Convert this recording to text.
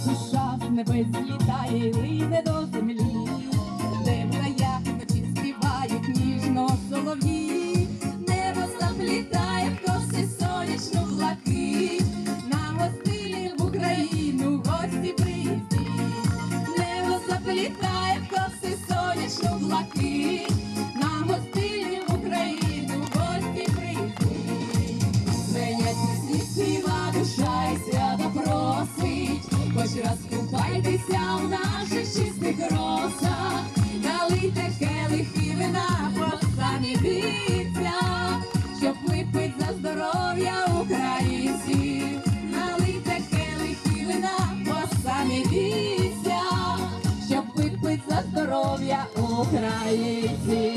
душа з небес злітає й лине до землі, де в гаях вночі співають ніжно солов'ї. Небо заплітає в коси сонячну блакить, на гостині в Україну гості приїздять. Небо заплітає в коси сонячну блакить, на гостині в Україну гості приїздять. Звенять пісні, співа душа і свято просить, хоч раз купайтеся в наших чистих росах, налийте келихи вина по самі віця, щоб випить за здоров'я українців. Налийте келихи вина по самі віця, щоб випить за здоров'я українців.